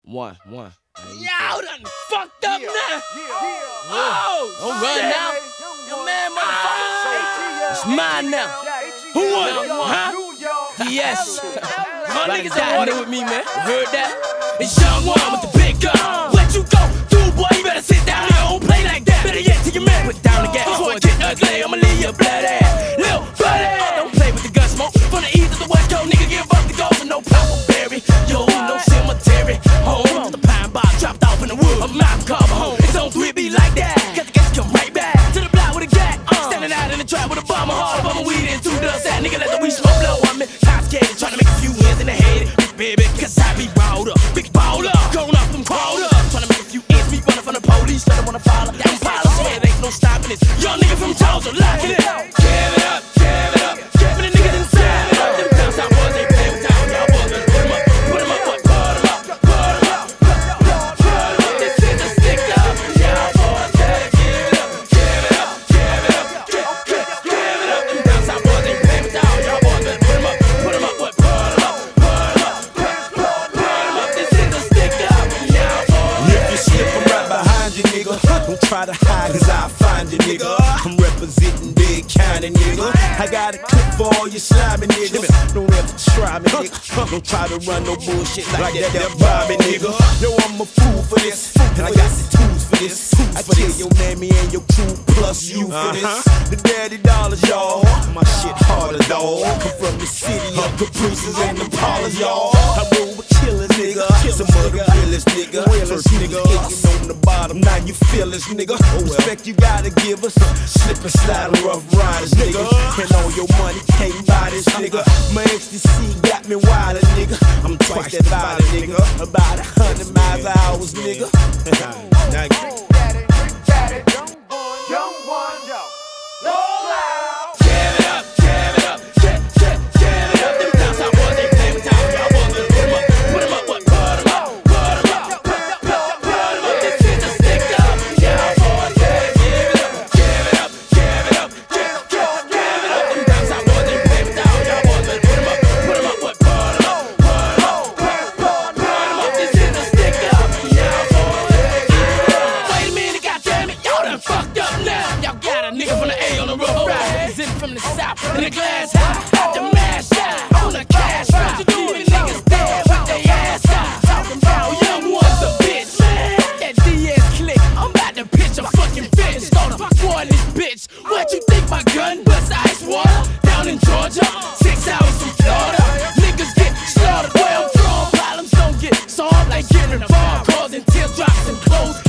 One. Y'all done fucked up now. Don't run now. Your man, motherfucker. It's mine now. Who won? Huh? Yes. My niggas that with me, man. Heard that? It's Young One with the big gun. Let you go, dude, boy. You better sit down here. Don't play like that. Better yet, take your man. Put down the gas before it get ugly. I'ma leave you bloody. Lil' buddy. Don't play with the gun smoke. From the east to the west coast, nigga, give up the ghost and no Papa Berry. Yo, no cemetery. Home to the pine box, dropped off in the wood. A mountain cover home. It's on 3B like that. Got the gas come right back to the block with a gat. Standing out in the trap with a bomber hard, bummer weed and 2 dust at. Nigga, let the weed smoke blow. I'm in top skating, trying to make a few wins in the head. Baby, cause I be balled up, big baller. Grown up from crawled up, trying to make a few ends. Me running from the police, let them wanna follow. Them follows, yeah, there ain't no stopping this. Young nigga from Tulsa, locking it. Give it up, give it up. Giving the niggas inside it up. Them down south boys ain't playing with town. Y'all boys better put 'em up, put 'em up, put 'em up, put 'em up, put 'em up. This is a stick up. Y'all boys better give it up, give it up, give it up, give it up. Them down south boys ain't playing with town. Y'all boys better put 'em up, put 'em up, put 'em up. Don't try to hide, cause I'll find you, nigga. I'm representing Big County, nigga. I got a clip for all you slimy niggas. Don't ever try me, nigga. Don't try to run no bullshit like that Bobby, nigga. Yo, I'm a fool for this, and I got the tools for this. I kill your mammy and your crew plus you for this. The daddy dollars, y'all. My shit harder, dawg. Come from the city of Caprices and the Palas, y'all. I roll with killers, nigga. Some of the realest, nigga. First nigga hitting on the bottom, now you feel this, nigga. Respect you gotta give us. Slip and slide on rough riders, nigga. And all your money can't buy this, nigga. My ecstasy got me wilder, nigga. I'm twice that body, nigga. About 100 miles an hour, nigga. Young One, yo. Roll out. Give it up, give it up, give it up. Them down south boys ain't playing with town. Y'all boys better put 'em up, put 'em up, put 'em up, put 'em up, put 'em up. This is a stick up. Y'all boys better give it up, give it up, give it up, give it up. Them down south boys ain't playing with town. Y'all boys better put 'em up, put 'em up, put 'em up, put 'em up. This is a stick up. Y'all boys better give it up. Wait a minute, goddamn it, y'all done fucked up now. Y'all got a nigga from the A on the road ride, in from the south in the glass high, the mash out on the cash ride. Even niggas dead with their ass out. Talking about Young One's a bitch, man. That DS click, I'm about to pitch a fucking fit. Start a war in this bitch. What you think my gun bust ice water down in Georgia? 6 hours from Florida. Niggas get slaughtered where I'm from. Problems don't get solved like getting involved, causing teardrops and clothes.